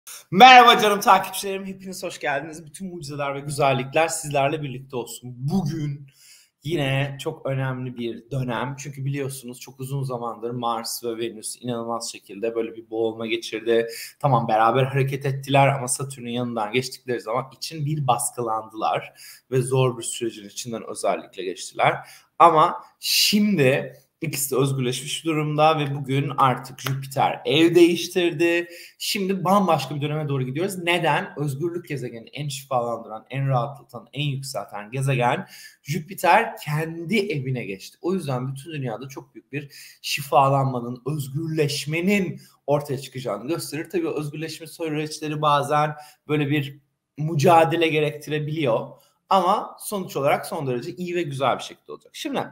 Merhaba canım takipçilerim, hepiniz hoş geldiniz. Bütün mucizeler ve güzellikler sizlerle birlikte olsun. Bugün yine çok önemli bir dönem. Çünkü biliyorsunuz çok uzun zamandır Mars ve Venüs inanılmaz şekilde böyle bir boğulma geçirdi. Tamam, beraber hareket ettiler ama Satürn'ün yanından geçtikleri zaman için bir baskılandılar. Ve zor bir sürecin içinden özellikle geçtiler. Ama şimdi İkisi de özgürleşmiş durumda ve bugün artık Jüpiter ev değiştirdi. Şimdi bambaşka bir döneme doğru gidiyoruz. Neden? Özgürlük gezegeni, en şifalandıran, en rahatlatan, en yükselten gezegen Jüpiter kendi evine geçti. O yüzden bütün dünyada çok büyük bir şifalanmanın, özgürleşmenin ortaya çıkacağını gösterir. Tabii özgürleşme süreçleri bazen böyle bir mücadele gerektirebiliyor. Ama sonuç olarak son derece iyi ve güzel bir şekilde olacak. Şimdi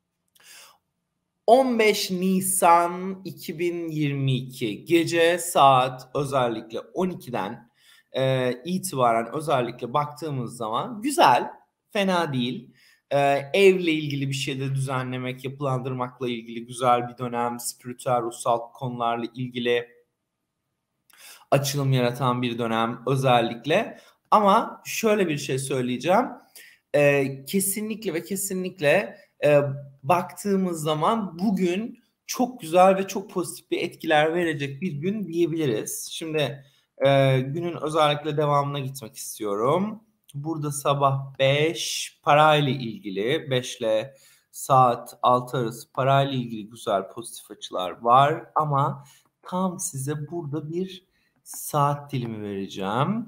15 Nisan 2022 gece saat özellikle 12'den itibaren özellikle baktığımız zaman güzel, fena değil. Evle ilgili bir şeyleri düzenlemek, yapılandırmakla ilgili güzel bir dönem, spiritüel, ruhsal konularla ilgili açılım yaratan bir dönem özellikle. Ama şöyle bir şey söyleyeceğim. Kesinlikle ve kesinlikle baktığımız zaman bugün çok güzel ve çok pozitif bir etkiler verecek bir gün diyebiliriz. Şimdi günün özellikle devamına gitmek istiyorum. Burada sabah 5 parayla ilgili, 5 ile saat 6 arası parayla ilgili güzel pozitif açılar var. Ama tam size burada bir saat dilimi vereceğim.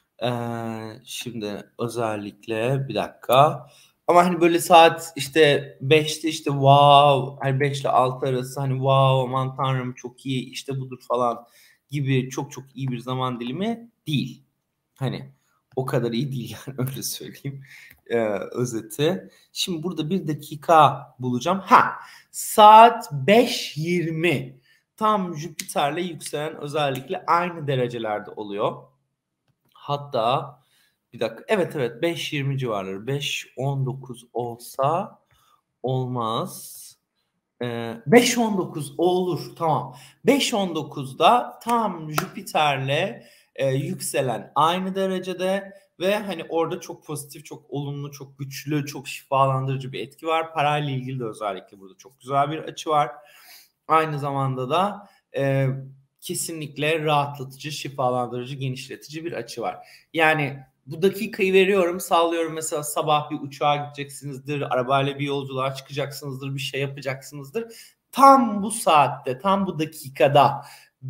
Şimdi özellikle bir dakika. Ama hani böyle saat işte 5'te işte wow, hani 5 ile 6 arası hani wow aman tanrım çok iyi işte budur falan gibi çok çok iyi bir zaman dilimi değil. Hani o kadar iyi değil yani öyle söyleyeyim özeti. Şimdi burada bir dakika bulacağım. Saat 5:20 tam Jüpiter'le yükselen özellikle aynı derecelerde oluyor. Hatta bir dakika. Evet 5:20 civarları. 5:19 olsa olmaz. 5:19 olur. Tamam. 5:19'da tam Jüpiter'le yükselen aynı derecede ve hani orada çok pozitif, çok olumlu, çok güçlü, çok şifalandırıcı bir etki var. Parayla ilgili de özellikle burada çok güzel bir açı var. Aynı zamanda da kesinlikle rahatlatıcı, şifalandırıcı, genişletici bir açı var. Yani bu dakikayı veriyorum, sallıyorum mesela sabah bir uçağa gideceksinizdir, arabayla bir yolculuğa çıkacaksınızdır, bir şey yapacaksınızdır. Tam bu saatte, tam bu dakikada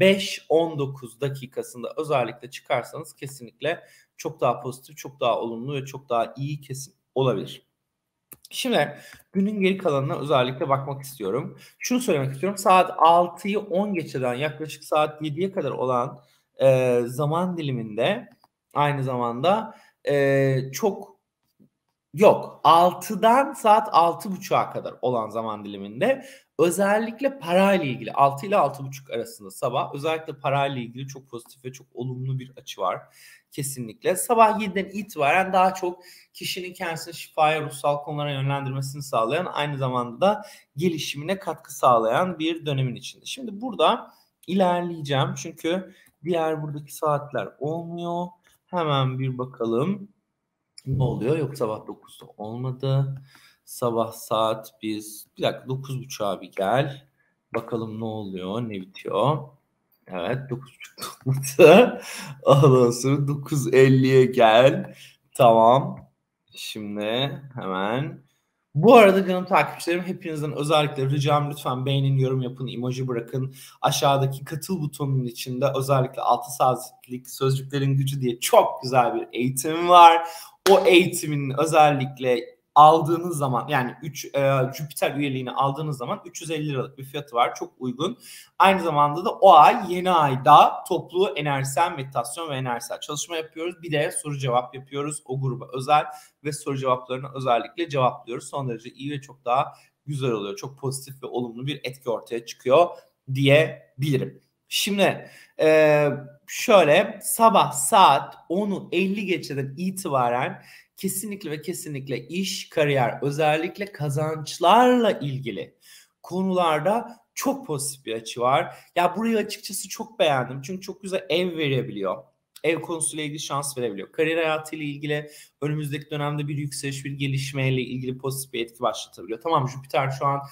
5:19 dakikasında özellikle çıkarsanız kesinlikle çok daha pozitif, çok daha olumlu ve çok daha iyi kesin olabilir. Şimdi günün geri kalanına özellikle bakmak istiyorum. Şunu söylemek istiyorum. Saat 6'yı 10 geçeden yaklaşık saat 7'ye kadar olan zaman diliminde aynı zamanda çok yok. 6'dan saat 6:30'a kadar olan zaman diliminde özellikle parayla ilgili 6 ile 6:30 arasında sabah özellikle parayla ilgili çok pozitif ve çok olumlu bir açı var. Kesinlikle. Sabah 7'den itibaren daha çok kişinin kendisini şifaya, ruhsal konulara yönlendirmesini sağlayan, aynı zamanda da gelişimine katkı sağlayan bir dönemin içinde. Şimdi burada ilerleyeceğim çünkü diğer buradaki saatler olmuyor. Hemen bir bakalım. Ne oluyor? Yok, sabah 9'da olmadı. Sabah saat biz bir dakika 9:30'a bir gel. Bakalım ne oluyor, ne bitiyor. Evet 9:30'da olmadı. Ondan sonra 9:50'ye gel. Tamam. Şimdi hemen. Bu arada canım takipçilerim, hepinizden özellikle ricam lütfen beğenin, yorum yapın, emoji bırakın. Aşağıdaki katıl butonunun içinde özellikle 6 saatlik Sözcüklerin Gücü diye çok güzel bir eğitim var. O eğitimin özellikle aldığınız zaman yani Jüpiter üyeliğini aldığınız zaman 350 liralık bir fiyatı var. Çok uygun. Aynı zamanda da o ay yeni ayda toplu enerjisel meditasyon ve enerjisel çalışma yapıyoruz. Bir de soru cevap yapıyoruz o gruba özel ve soru cevaplarını özellikle cevaplıyoruz. Son derece iyi ve çok daha güzel oluyor. Çok pozitif ve olumlu bir etki ortaya çıkıyor diyebilirim. Şimdi şöyle sabah saat 10'u 50 geçeden itibaren kesinlikle ve kesinlikle iş, kariyer, özellikle kazançlarla ilgili konularda çok pozitif bir açı var. Ya burayı açıkçası çok beğendim. Çünkü çok güzel ev verebiliyor. Ev konusuyla ilgili şans verebiliyor. Kariyer hayatıyla ilgili önümüzdeki dönemde bir yükseliş, bir gelişmeyle ilgili pozitif bir etki başlatabiliyor. Tamam, Jüpiter şu an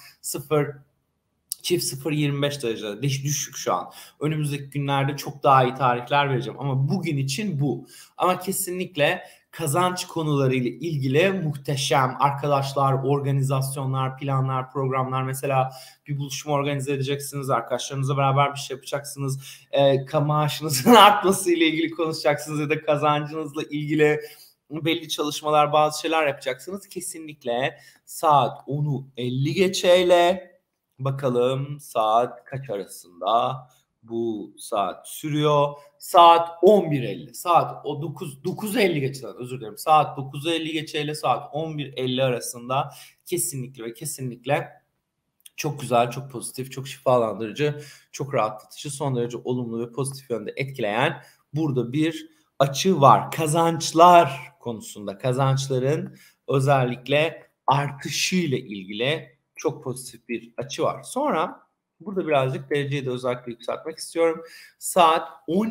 0,25 derecede düşük şu an. Önümüzdeki günlerde çok daha iyi tarihler vereceğim ama bugün için bu. Ama kesinlikle kazanç konularıyla ilgili muhteşem arkadaşlar, organizasyonlar, planlar, programlar. Mesela bir buluşma organize edeceksiniz, arkadaşlarınızla beraber bir şey yapacaksınız, maaşınızın artması ile ilgili konuşacaksınız ya da kazancınızla ilgili belli çalışmalar, bazı şeyler yapacaksınız. Kesinlikle saat 10'u 50 geçeyle bakalım saat kaç arasında bu saat sürüyor. Saat 11.50. Saat o 9.50 geçeden özür dilerim. Saat 9.50 geçeyle saat 11.50 arasında kesinlikle ve kesinlikle çok güzel, çok pozitif, çok şifalandırıcı, çok rahatlatıcı, son derece olumlu ve pozitif yönde etkileyen burada bir açı var. Kazançlar konusunda, kazançların özellikle artışıyla ilgili çok pozitif bir açı var. Sonra burada birazcık dereceyi de özellikle yükseltmek istiyorum. Saat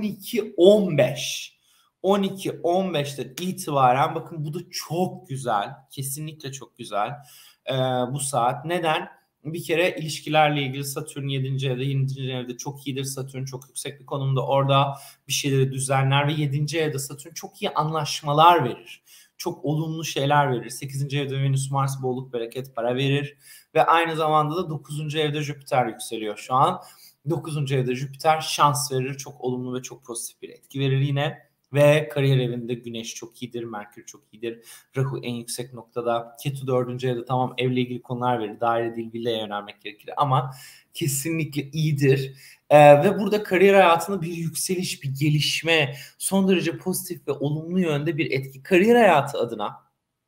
12.15. 12.15'ten itibaren bakın bu da çok güzel. Kesinlikle çok güzel. Bu saat. Neden? Bir kere ilişkilerle ilgili Satürn 7. evde, 7. evde çok iyidir. Satürn çok yüksek bir konumda. Orada bir şeyleri düzenler ve 7. evde Satürn çok iyi anlaşmalar verir. Çok olumlu şeyler verir. 8. evde Venüs, Mars bolluk, bereket, para verir. Ve aynı zamanda da 9. evde Jüpiter yükseliyor şu an. 9. evde Jüpiter şans verir. Çok olumlu ve çok pozitif bir etki verir yine. Ve kariyer evinde Güneş çok iyidir, Merkür çok iyidir, Rahu en yüksek noktada, Ketu 4. evde tamam evle ilgili konular verir, daire değil villaya yönelmek gerekir ama kesinlikle iyidir. Ve burada kariyer hayatında bir yükseliş, bir gelişme, son derece pozitif ve olumlu yönde bir etki. Kariyer hayatı adına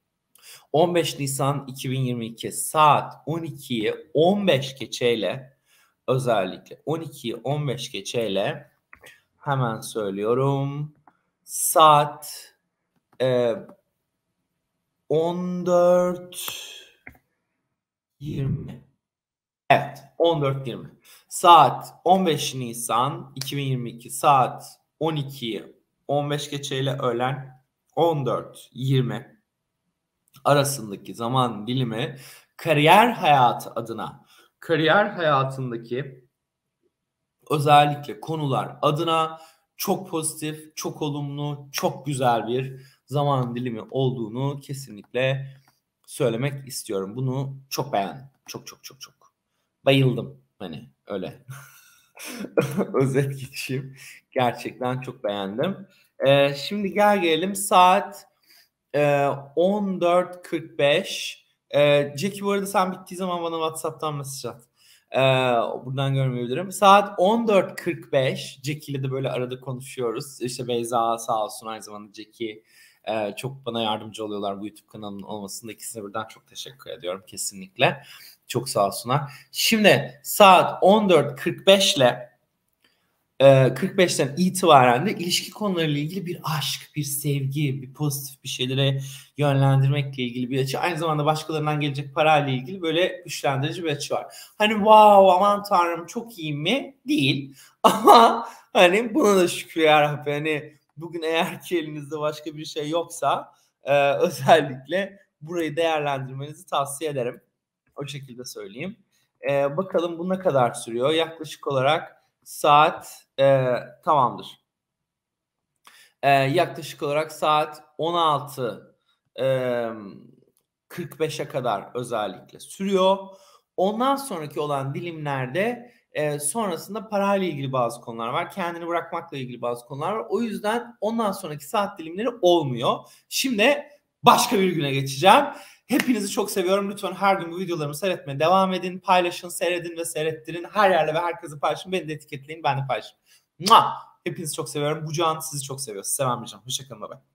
15 Nisan 2022 saat 12'yi 15 geçeyle özellikle 12'yi 15 geçeyle hemen söylüyorum. Saat 14.20. Evet, 14.20. Saat 15 Nisan 2022 saat 12'yi 15 geçeyle öğlen 14.20 arasındaki zaman dilimi kariyer hayatı adına, kariyer hayatındaki özellikle konular adına çok pozitif, çok olumlu, çok güzel bir zaman dilimi olduğunu kesinlikle söylemek istiyorum. Bunu çok beğendim. Çok çok çok çok. Bayıldım. Hani öyle. Özet geçeyim. Gerçekten çok beğendim. Şimdi gelelim saat 14.45. Jackie bu arada sen bittiği zaman bana WhatsApp'tan mesaj at. Buradan görmeyebilirim. Saat 14.45. Jackie ile de böyle arada konuşuyoruz. İşte Beyza sağ olsun, aynı zamanda Jackie çok bana yardımcı oluyorlar bu YouTube kanalının olmasında. İkisine birden çok teşekkür ediyorum kesinlikle. Çok sağ olsunlar. Şimdi saat 14.45 ile 45'ten itibaren de ilişki konularıyla ilgili bir aşk, bir sevgi, bir pozitif bir şeylere yönlendirmekle ilgili bir açı. Aynı zamanda başkalarından gelecek parayla ilgili böyle güçlendirici bir açı var. Hani wow aman tanrım çok iyi mi? Değil. Ama hani buna da şükür yarabbim. Hani bugün eğer ki elinizde başka bir şey yoksa özellikle burayı değerlendirmenizi tavsiye ederim. O şekilde söyleyeyim. Bakalım bu ne kadar sürüyor? Yaklaşık olarak saat tamamdır. Yaklaşık olarak saat 16:45'e kadar özellikle sürüyor. Ondan sonraki olan dilimlerde sonrasında parayla ilgili bazı konular var. Kendini bırakmakla ilgili bazı konular var. O yüzden ondan sonraki saat dilimleri olmuyor. Şimdi başka bir güne geçeceğim. Hepinizi çok seviyorum. Lütfen her gün bu videolarımı seyretmeye devam edin. Paylaşın, seyredin ve seyrettirin. Her yerle ve herkese paylaşın. Beni de etiketleyin, ben de paylaşın. Hepinizi çok seviyorum. Bucağın sizi çok seviyor. Sizi seven bir canım. Hoşçakalın. Bye bye.